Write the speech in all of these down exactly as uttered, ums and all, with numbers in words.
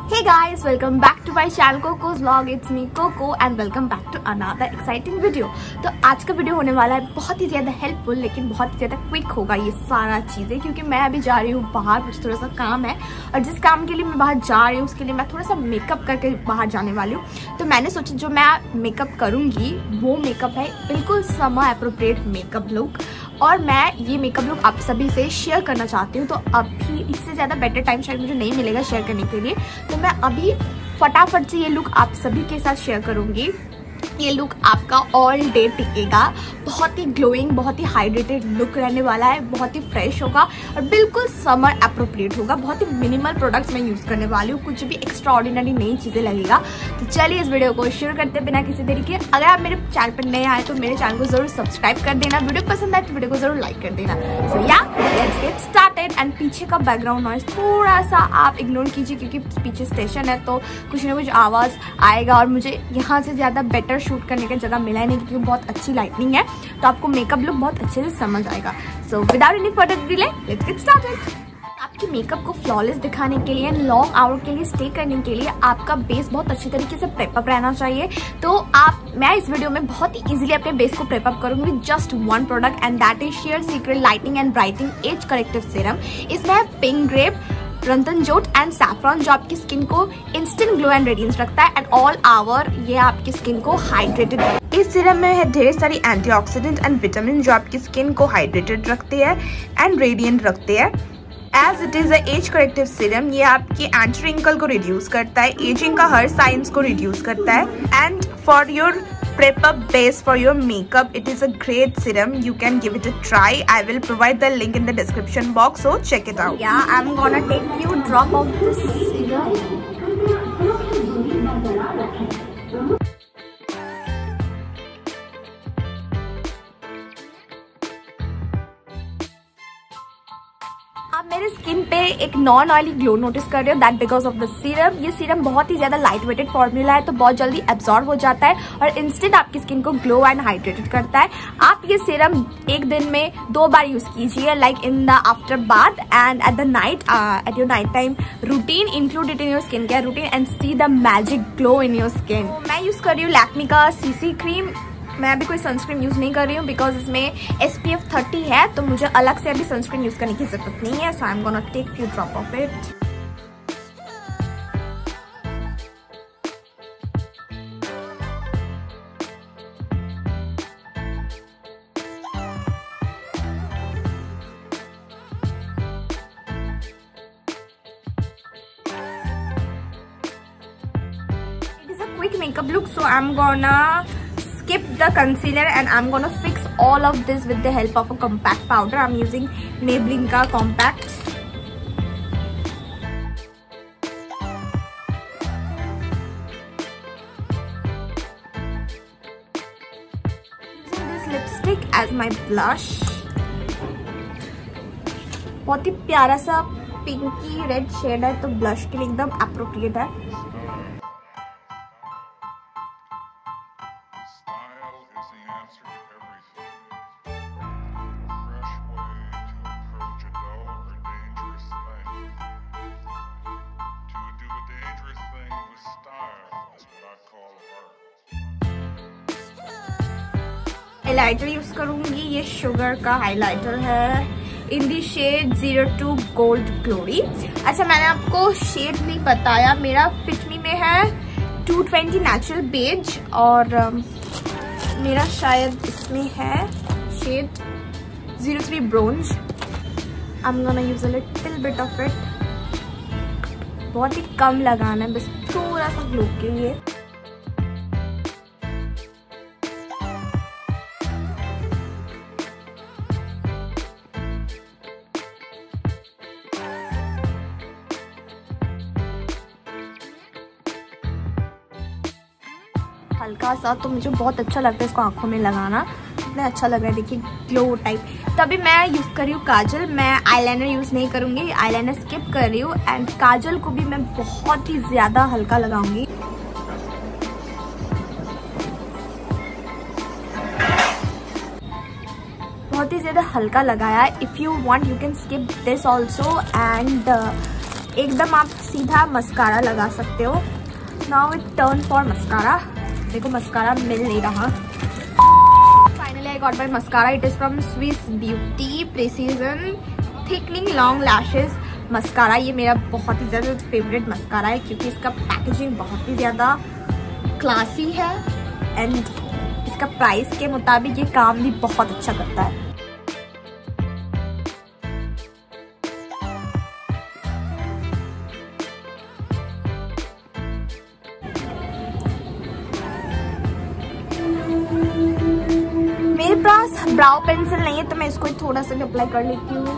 Hey guys, welcome back to my channel Coco's Vlog. It's me Coco and welcome back to another exciting video. तो आज का video होने वाला है बहुत ही ज़्यादा हेल्पफुल, लेकिन बहुत ही ज़्यादा क्विक होगा ये सारा चीज़ें, क्योंकि मैं अभी जा रही हूँ बाहर, कुछ थोड़ा सा काम है और जिस काम के लिए मैं बाहर जा रही हूँ उसके लिए मैं थोड़ा सा मेकअप करके बाहर जाने वाली हूँ। तो मैंने सोचा जो मैं मेकअप करूँगी वो मेकअप है बिल्कुल समर एप्रोप्रिएट मेकअप लुक, और मैं ये मेकअप लुक आप सभी से शेयर करना चाहती हूँ। तो अभी इससे ज़्यादा बेटर टाइम शायद मुझे नहीं मिलेगा शेयर करने के लिए, तो मैं अभी फटाफट से ये लुक आप सभी के साथ शेयर करूँगी। ये लुक आपका ऑल डे टिकेगा, बहुत ही ग्लोइंग, बहुत ही हाइड्रेटेड लुक रहने वाला है, बहुत ही फ्रेश होगा और बिल्कुल समर एप्रोप्रिएट होगा। बहुत ही मिनिमल प्रोडक्ट्स मैं यूज़ करने वाली हूँ, कुछ भी एक्स्ट्रा ऑर्डिनरी नई चीज़ें लगेगा। तो चलिए इस वीडियो को शुरू करते बिना किसी देरी के। अगर आप मेरे चैनल पर नए आए तो मेरे चैनल को जरूर सब्सक्राइब कर देना, वीडियो पसंद आए तो वीडियो को जरूर लाइक कर देना। सो या लेट्स गेट स्टार्टेड। एंड पीछे का बैकग्राउंड नॉइज थोड़ा सा आप इग्नोर कीजिए, क्योंकि पीछे स्टेशन है तो कुछ ना कुछ आवाज़ आएगा और मुझे यहाँ से ज़्यादा बेटर शूट करने का जगह मिला है नहीं, क्योंकि बहुत अच्छी लाइटनिंग है, तो आपको मेकअप लुक बहुत अच्छे से समझ आएगा। So without any further delay let's get started. आपके मेकअप को फ्लॉलेस दिखाने के लिए, लॉन्ग आवर के लिए स्टे करने के लिए आपका बेस बहुत अच्छी तरीके से प्रेप अप रहना चाहिए। तो आप मैं इस वीडियो में बहुत ही इजीली अपने बेस को प्रेप अप करूंगी just one product, and that is share secret lighting and brightening age corrective serum. इसमें है pink grape, ratanjot and saffron, जो आपकी स्किन को इंस्टेंट ग्लो एंड रेडियंस रखता है एंड ऑल आवर ये आपकी स्किन को हाइड्रेटेड रखता है। इस सीरम में है ढेर सारी एंटीऑक्सीडेंट एंड विटामिन जो आपकी स्किन को हाइड्रेटेड रखते हैं एंड रेडियंट रखते हैं। As it is a age corrective serum, ये आपकी एंटी रिंकल को रिड्यूस करता है, एजिंग का हर साइंस को रिड्यूस करता है। And for your prep up base for your makeup, it is a great serum. You can give it a try. I will provide the link in the description box, so check it out. Yeah, I'm gonna take few drop of this serum. आप मेरे skin पे एक non oily glow notice कर रहे हो, that because of the serum. ये serum बहुत ही ज्यादा लाइट वेटेड फॉर्मूला है, तो बहुत जल्दी एब्जॉर्ब हो जाता है और इंस्टेंट आपकी स्किन को ग्लो एंड हाइड्रेटेड करता है। आप ये सीरम एक दिन में दो बार यूज कीजिए, like in the after bath and at the night, at your night time routine. Include it in your skin care routine and see the magic glow in your skin. मैं use कर रही हूँ लैक्मे का CC cream. मैं अभी कोई sunscreen use नहीं कर रही हूँ बिकॉज इसमें एस पी एफ थर्टी है, तो मुझे अलग से अभी सनस्क्रीन यूज़ करने की जरूरत नहीं है। So I am gonna take few drop of it. It is a quick makeup look, so I am gonna skip the concealer and I'm gonna fix all of this with the help of a compact powder. I'm using Maybelline ka compact. Using this lipstick as my blush. बहुत ही प्यारा सा Pinky red shade है, तो blush के लिए एकदम appropriate है। Highlighter use करूंगी, ये शुगर का हाइलाइटर है in the shade zero two gold glory. अच्छा, मैंने आपको शेड नहीं बताया, मेरा फिट मी में है टू ट्वेंटी नेचुरल बेज और um, मेरा शायद इसमें है shade zero three bronze. I am gonna use a little bit of it, बहुत ही कम लगाना है, बस थोड़ा सा ग्लो के लिए। हल्का सा, तो मुझे बहुत अच्छा लगता है इसको आंखों में लगाना, इतना अच्छा लग रहा है, देखिए ग्लो टाइप। तभी मैं यूज़ कर रही हूँ काजल। मैं आईलाइनर यूज़ नहीं करूँगी, आईलाइनर स्किप कर रही हूँ एंड काजल को भी मैं बहुत ही ज़्यादा हल्का लगाऊंगी। बहुत ही ज़्यादा हल्का लगाया। If you want you can skip this also एंड एकदम आप सीधा मस्कारा लगा सकते हो। Now it turn for mascara. देखो मस्कारा मिल नहीं रहा। Finally I got my mascara. It is from Swiss beauty precision thickening long lashes mascara. ये मेरा बहुत ही ज़्यादा फेवरेट मस्कारा है क्योंकि इसका पैकेजिंग बहुत ही ज़्यादा क्लासी है एंड इसका प्राइस के मुताबिक ये काम भी बहुत अच्छा करता है। मेरे पास ब्राउ पेंसिल नहीं है तो मैं इसको थोड़ा सा भी अप्लाई कर लेती हूँ।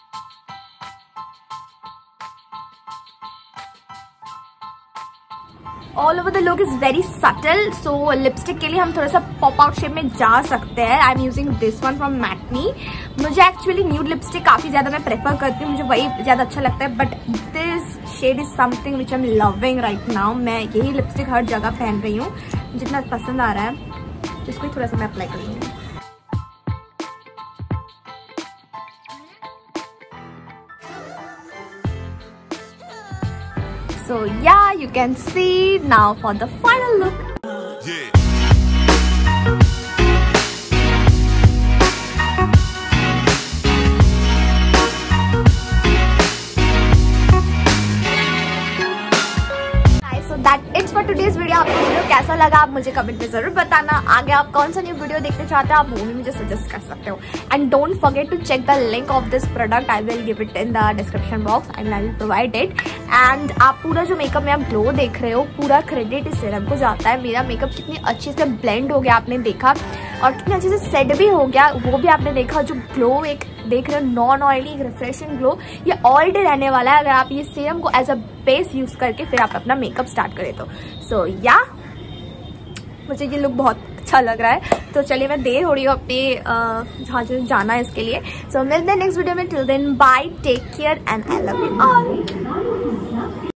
All over the look is very subtle. So lipstick के लिए हम थोड़ा सा पॉप आउट शेप में जा सकते हैं। I am using this one from matinee. मुझे एक्चुअली न्यूड लिपस्टिक काफी ज्यादा मैं प्रेफर करती हूँ, मुझे वही ज्यादा अच्छा लगता है। But this shade is something which I am loving right now. मैं यही लिपस्टिक हर जगह पहन रही हूँ, जितना पसंद आ रहा है। इसको थोड़ा सा मैं अप्लाई कर लूँगी। So yeah, you can see now for the final look. Yeah. So that it's for today's video. आपको वीडियो कैसा लगा आप मुझे कमेंट में जरूर बताना। आगे आप कौन सा न्यू वीडियो देखना चाहते हो आप वो भी मुझे सजेस्ट कर सकते हो। And don't forget to check the link of this product. I will give it in the description box and I will provide it. And आप पूरा जो मेकअप में आप ग्लो देख रहे हो पूरा क्रेडिट इस सीरम को जाता है। मेरा मेकअप कितनी अच्छे से ब्लेंड हो गया आपने देखा, और कितने अच्छे से सेट भी हो गया वो भी आपने देखा। जो ग्लो एक देख रहे हो नॉन ऑयली एक रिफ्रेशिंग ग्लो, ये ऑल डे रहने वाला है अगर आप ये सीरम को एज अ बेस यूज करके फिर आप अपना मेकअप स्टार्ट करें तो। सो so, या yeah, मुझे ये लुक बहुत अच्छा लग रहा है। तो चलिए मैं देर हो रही हूँ अपने जहाँ जो जाना है इसके लिए। सो so, मिलते हैं नेक्स्ट वीडियो में। Till then bye, take care and I love you all.